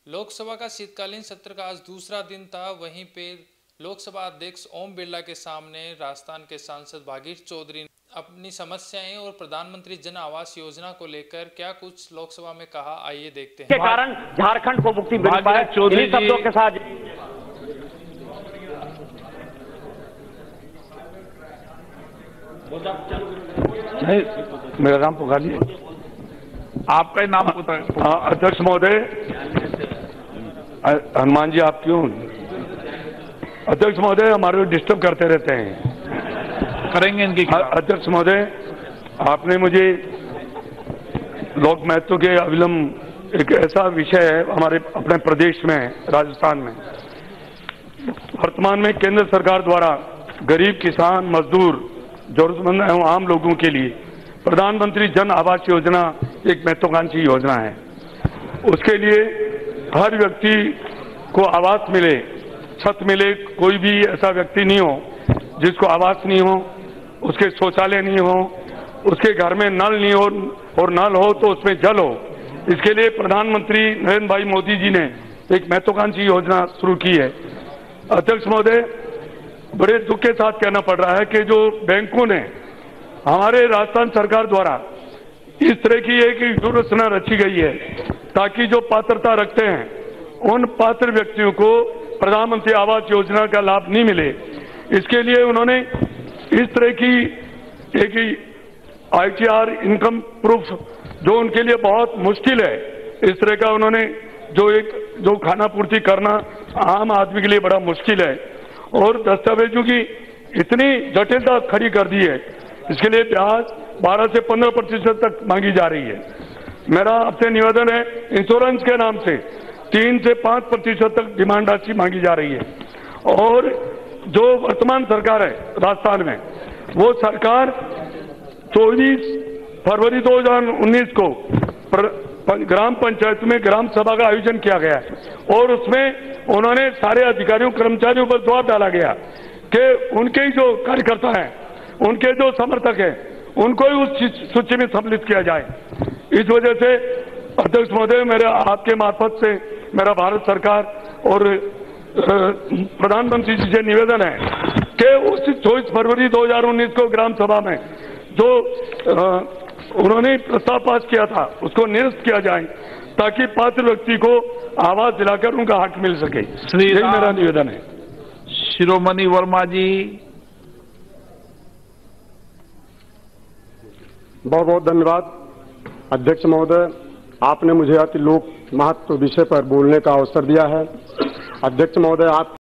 लोकसभा का शीतकालीन सत्र का आज दूसरा दिन था। वहीं पे लोकसभा अध्यक्ष ओम बिरला के सामने राजस्थान के सांसद भागीरथ चौधरी ने अपनी समस्याएं और प्रधानमंत्री जन आवास योजना को लेकर क्या कुछ लोकसभा में कहा, आइए देखते हैं। के कारण झारखंड को मुक्ति मिल पाए, इन्हीं शब्दों के साथ मेरा नाम पुकारिए। आपका ही नाम अध्यक्ष महोदय, हनुमान जी आप क्यों? अध्यक्ष महोदय हमारे को डिस्टर्ब करते रहते हैं। करेंगे इनकी। अध्यक्ष महोदय, आपने मुझे लोक महत्व के अविलंब एक ऐसा विषय है हमारे अपने प्रदेश में, राजस्थान में वर्तमान में केंद्र सरकार द्वारा गरीब किसान, मजदूर, जरूरतमंद एवं आम लोगों के लिए प्रधानमंत्री जन आवास योजना एक महत्वाकांक्षी योजना है। उसके लिए हर व्यक्ति को आवास मिले, छत मिले। कोई भी ऐसा व्यक्ति नहीं हो जिसको आवास नहीं हो, उसके शौचालय नहीं हो, उसके घर में नल नहीं हो, और नल हो तो उसमें जल हो। इसके लिए प्रधानमंत्री नरेंद्र भाई मोदी जी ने एक महत्वाकांक्षी योजना शुरू की है। अध्यक्ष महोदय, बड़े दुख के साथ कहना पड़ रहा है कि जो बैंकों ने हमारे राजस्थान सरकार द्वारा इस तरह की एक व्यवस्था रची गई है ताकि जो पात्रता रखते हैं उन पात्र व्यक्तियों को प्रधानमंत्री आवास योजना का लाभ नहीं मिले। इसके लिए उन्होंने इस तरह की एक ITR इनकम प्रूफ, जो उनके लिए बहुत मुश्किल है, इस तरह का उन्होंने जो खाना पूर्ति करना आम आदमी के लिए बड़ा मुश्किल है, और दस्तावेजों की इतनी जटिलता खड़ी कर दी है। इसके लिए ब्याज 12 से 15% तक मांगी जा रही है। मेरा आपसे निवेदन है, इंश्योरेंस के नाम से 3 से 5% तक डिमांड राशि मांगी जा रही है। और जो वर्तमान सरकार है राजस्थान में, वो सरकार 24 फरवरी 2019 को ग्राम पंचायत में ग्राम सभा का आयोजन किया गया है, और उसमें उन्होंने सारे अधिकारियों कर्मचारियों पर दबाव डाला गया कि उनके जो कार्यकर्ता हैं, उनके जो समर्थक हैं, उनको ही उस सूची में सम्मिलित किया जाए। इस वजह से अध्यक्ष महोदय, मेरे आपके मार्फत से मेरा भारत सरकार और प्रधानमंत्री जी से निवेदन है कि उस 24 फरवरी 2019 को ग्राम सभा में जो उन्होंने प्रस्ताव पास किया था उसको निरस्त किया जाए ताकि पात्र व्यक्ति को आवास दिलाकर उनका हक मिल सके। यही मेरा निवेदन है। शिरोमणि वर्मा जी। बहुत बहुत धन्यवाद अध्यक्ष महोदय, आपने मुझे अति लोक महत्व विषय पर बोलने का अवसर दिया है। अध्यक्ष महोदय, आप